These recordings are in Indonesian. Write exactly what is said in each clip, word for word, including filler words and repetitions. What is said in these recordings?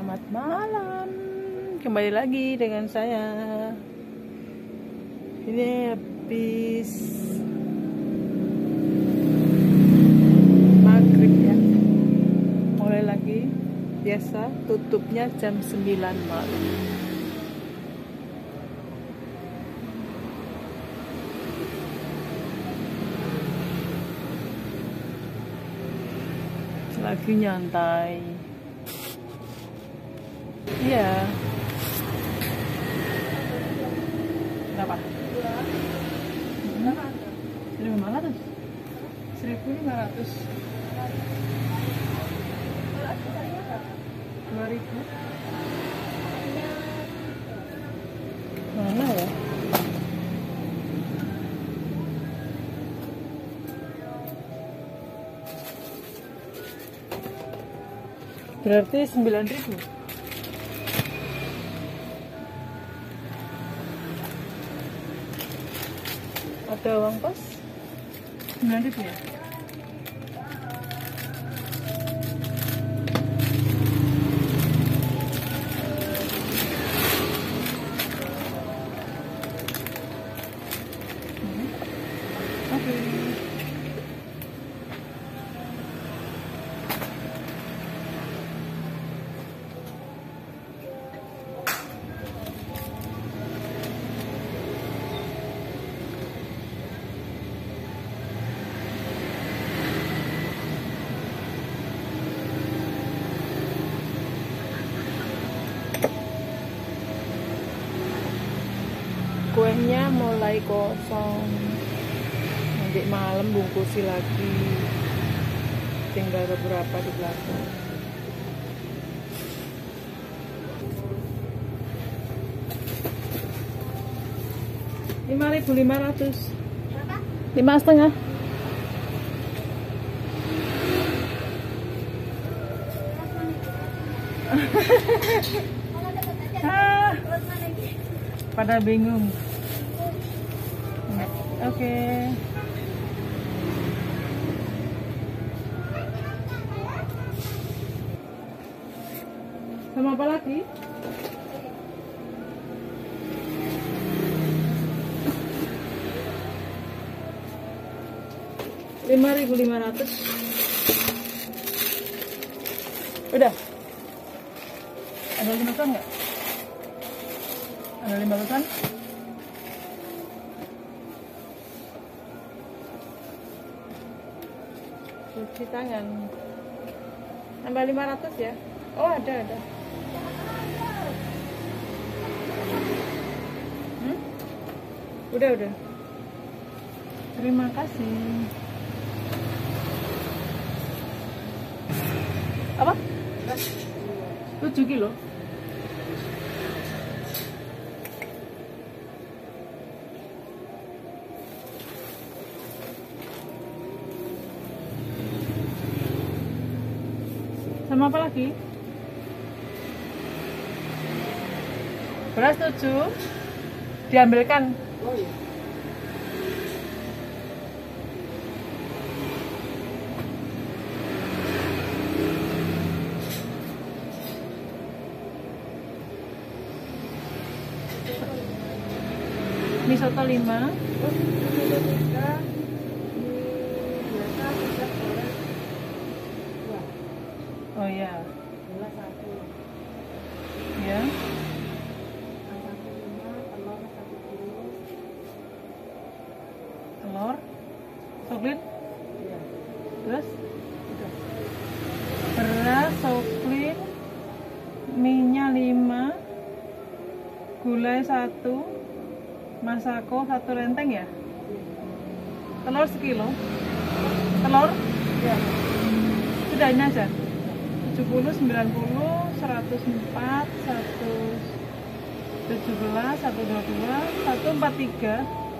Selamat malam, kembali lagi dengan saya. Ini habis maghrib ya, mulai lagi. Biasa tutupnya jam sembilan malam. Lagi nyantai. Iya. Berapa? Berapa? Seribu lima ratus. Seribu lima ratus. Dua ribu. Mana ya? Berarti sembilan ribu. Ada uang kos sembilan ribu ya. Hmm. Oke. Okay. Kuenya mulai kosong, nanti malam bungkusi lagi, tinggal beberapa di belakang. Lima ribu lima ratus. Lima setengah. Ah, pada bingung. Oke. Okay. Sama apa lagi? Lima ribu lima ratus. Udah. Ada lima kan nggak? Ada lima kan? Cuci tangan. Tambah lima ratus ya? Oh, ada, ada. Hmm? Udah, udah. Terima kasih. Apa? tujuh kilo. Sama apa lagi? Beras tujuh diambilkan. Oh iya. Mie soto lima. Oh ya. Gula satu. Ya. Telur satu kilo. Telur. Soklit. Iya. Terus? Udah. Beras, soklit, minyak lima, gulai satu, masako satu renteng ya. Telur sekilo. Telur? Ya. Sudah ini aja. tujuh puluh, sembilan puluh, seratus empat, seratus tujuh belas, seratus dua puluh dua, seratus empat puluh tiga.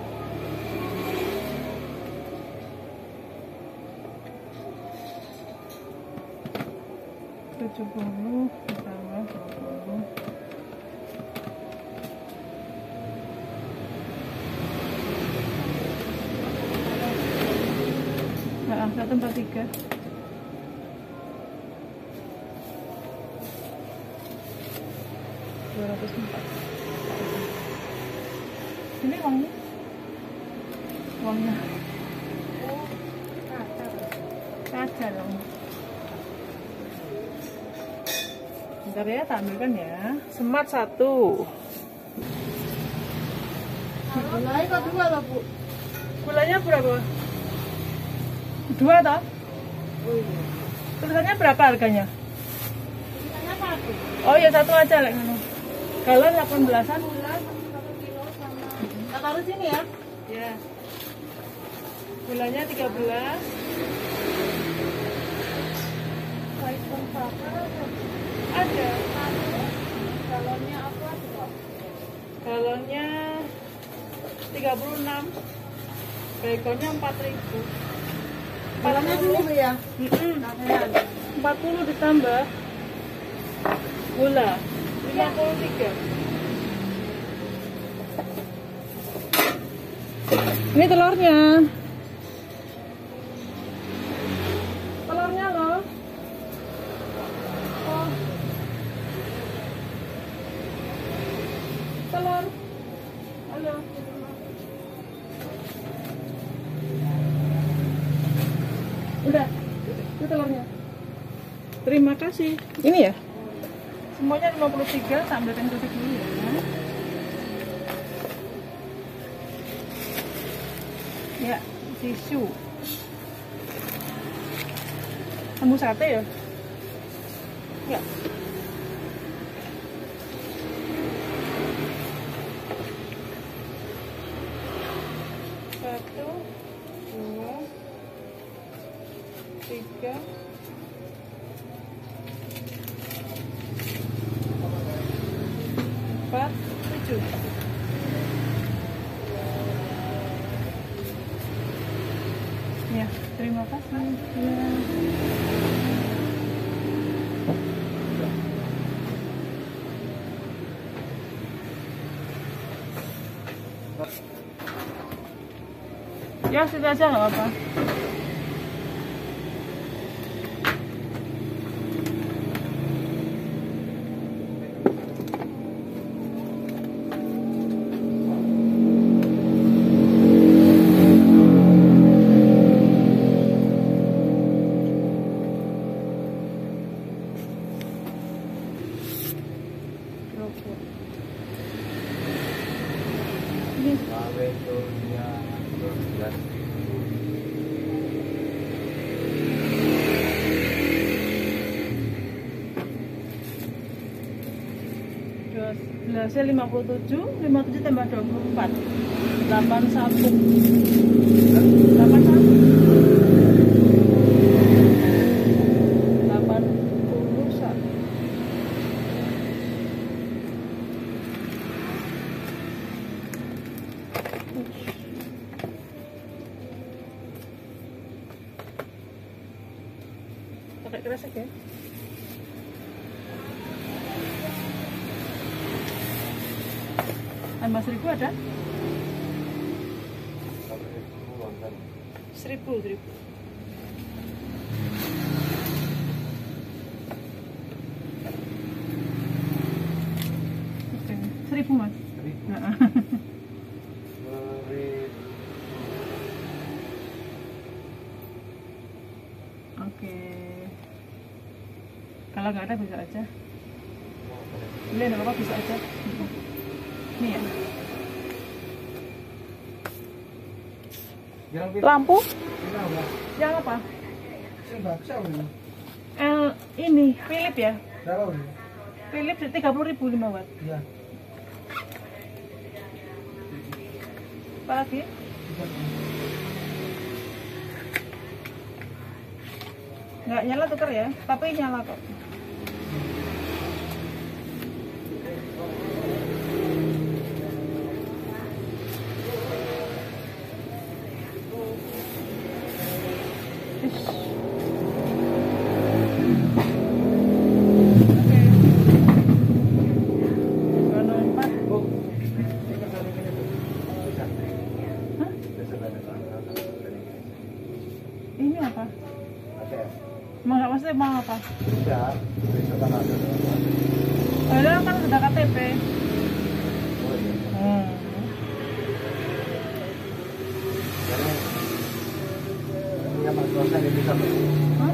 tujuh puluh ditambah dua puluh. Nah, seratus empat puluh tiga. dua ratus empat. Ini uangnya. Uangnya. Oh, kaca. Kaca dong. Bentar ya, tak ambilkan ya. Smart satu. Gulanya kok dua loh, Bu? Gulanya berapa? Dua toh? Oh iya. Tulisannya berapa harganya? Tulisannya satu. Oh ya satu aja lah. Galon delapan belasan. Gula satu kilo sama. Kita taruh sini ya. Ya. Gulanya tiga belas. Baikon berapa? Ada. Galonnya apa juga? Galonnya tiga puluh enam. Baconnya empat ribu. Galonnya dulu Bu ya. empat puluh ditambah gula lima puluh tiga. Ini telurnya. Telurnya loh. Oh. Telur. Halo. Udah. Itu telurnya. Terima kasih. Ini ya? Semuanya lima puluh tiga, tak ambilkan tutup dulu ya. Ya, tisu. Tembus sate ya? Ya. Satu, dua, tiga, empat, tujuh. Ya, terima kasih. Ya. Ya, situ aja nggak apa-apa. Gelasnya lima puluh tujuh, lima puluh tujuh tambah dua puluh empat, delapan satu, delapan satu, delapan puluh satu. Pakai kresek ya. Mas ribu ada? Seribu, seribu. Seribu mas. Seribu. Oke. Kalau nggak ada bisa aja. Ini ada apa bisa aja. Nih ya. Lampu? Yang apa? L ini Philip ya? Philip tiga puluh ribu lima watt. Iya. Apa lagi? Nggak nyala tuker ya, tapi nyala kok. Ini apa? Emang nggak maksudnya emang apa? Tidak, besok kan ada. Padahal kan sudah K T P. Oh iya. Hmm. Karena yang kuasa nggak bisa berarti. Hah?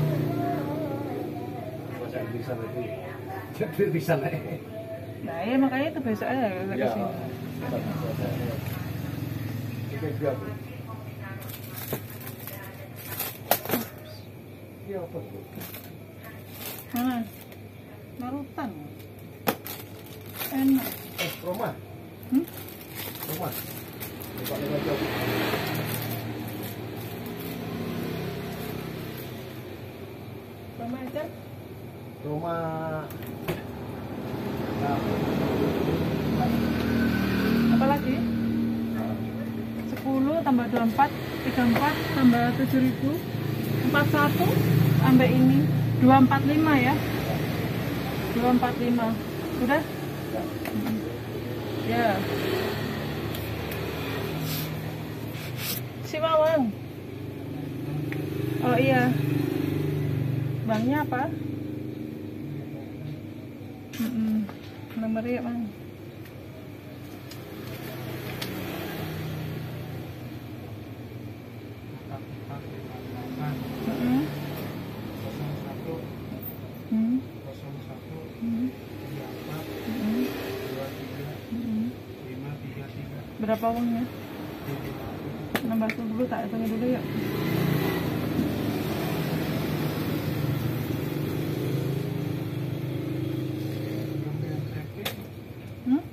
Kuasa nggak bisa berarti. Jadi bisa naik. Nah ya makanya itu besok aja ke Ya. sini. Oke, siap. Iya, apa tuh? Mana? Narutan. Enak. Eh, Roma. Hmm? Roma. Coba lihat jauh. Sama aja. Roma. Nah, Apa lagi? sepuluh tambah dua puluh empat, tiga puluh empat tambah tujuh ribu, empat puluh satu tambah ini dua ratus empat puluh lima ya. dua ratus empat puluh lima. Sudah? Ya. Si Mawang. Oh iya. Banknya apa? Mm-mm. Nomornya Bang. Mm-mm. Hmm. Hmm. Mm-mm. Mm-mm. Berapa uangnya? Nambah dulu tak hitungnya dulu ya. Hmm?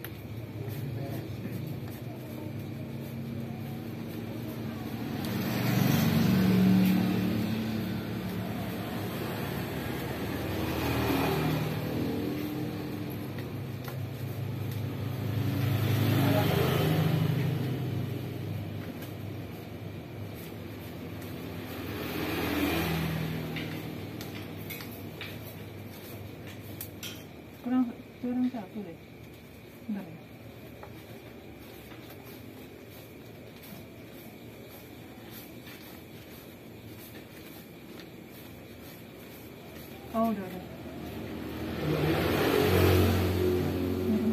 Kurang kurang satu deh. Bentar ya. Oh udah udah. Mm-mm.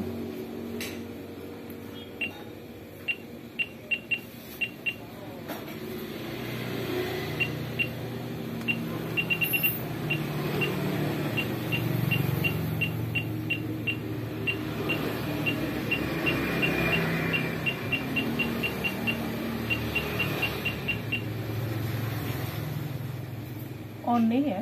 Oni ya.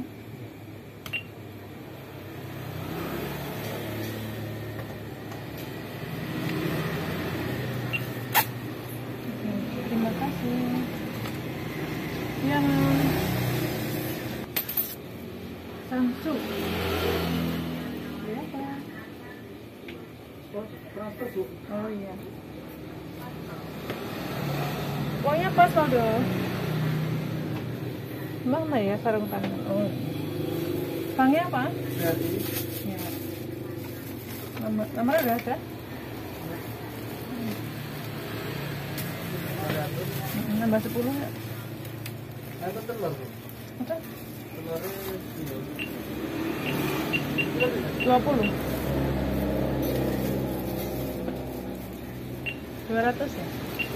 Oke, terima kasih. Yang Samsung. Berapa? transfer, Bu. Oh iya. Uangnya pas Waldo. Mana ya sarung tangan? Oh. Banknya apa? Lihat ini. Ya. Nomor nomornya udah ada? Hmm, nambah sepuluh ya? Ada telur, Bu. Apa? Telurnya kilo. dua puluh. dua ratus ya?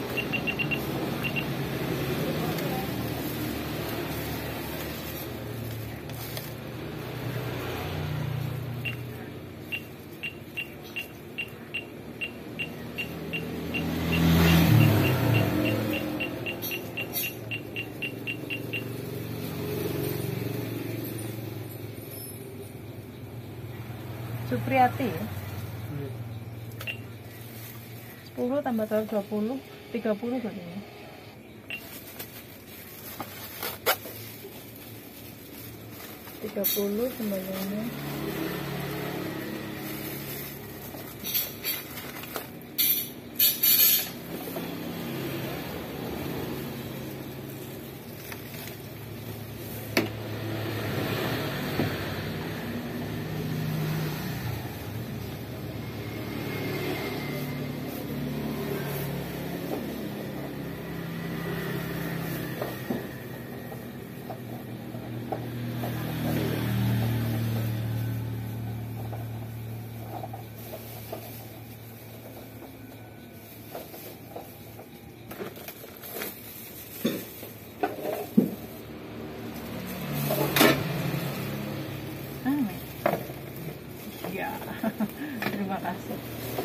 Supriyati ya? sepuluh tambah dua puluh, tiga puluh berarti ya? tiga puluh kembaliannya Terima kasih.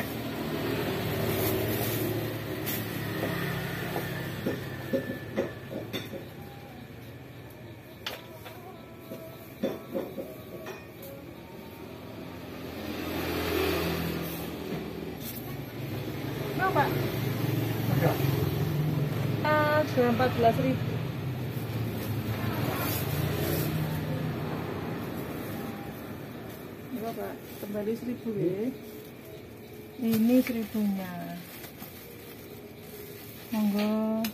Berapa? Ah, sudah empat belas ribu. Berapa? Kembali seribu ya. Ini seribunya. Monggo.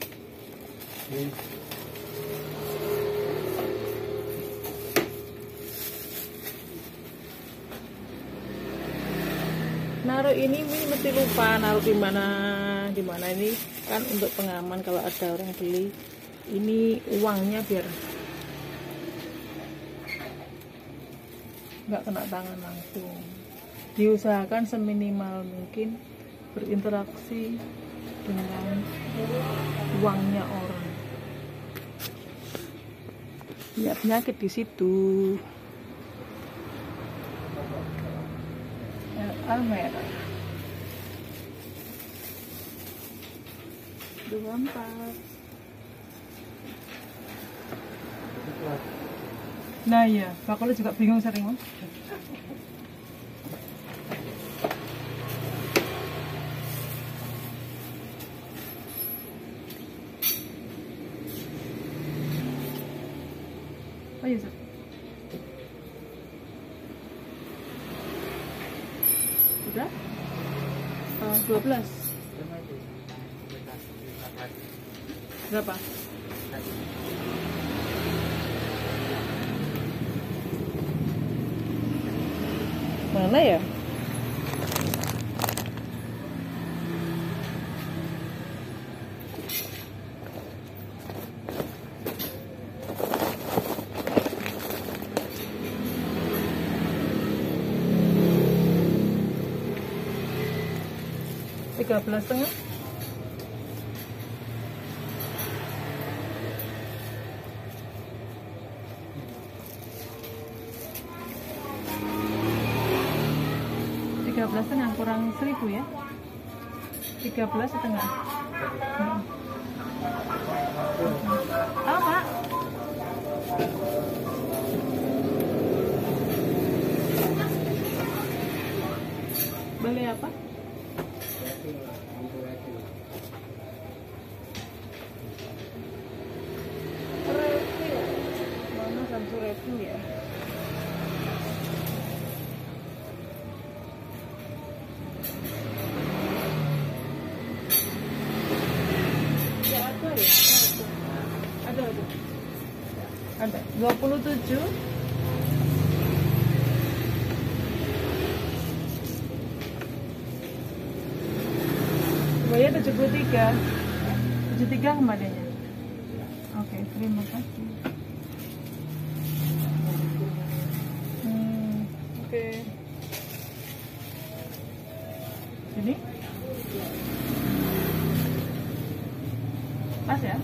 Naruh ini ini mesti lupa naruh di mana di mana ini kan untuk pengaman kalau ada orang beli. Ini uangnya biar nggak kena tangan langsung. Diusahakan seminimal mungkin berinteraksi dengan uangnya orang. Ya, penyakit di situ. Almera dua empat. Nah ya, Pak Kolo juga bingung sering. Oh iya, Sir. Sudah? Uh, dua belas. Berapa? Mana ya? Tiga belas setengah. Tiga belas setengah kurang seribu ya. Tiga belas setengah. Hmm. Oh, Pak. Beli apa? Mana Samsung review ya? Ya ada ya? Ada ada. Ada. Dua puluh tujuh. Bayar tujuh puluh tiga. tujuh puluh tiga kembalinya. Oke, terima kasih. Hmm, oke. Ini? Pas ya?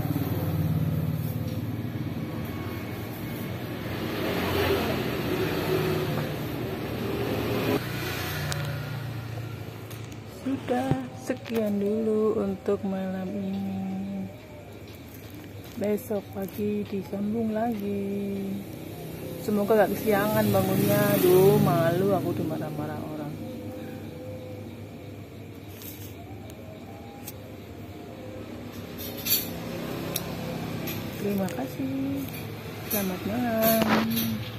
Sudah sekian dulu untuk malam ini. Besok pagi disambung lagi. Semoga gak kesiangan bangunnya. Aduh, malu aku dimarah-marah orang. Terima kasih. Selamat malam.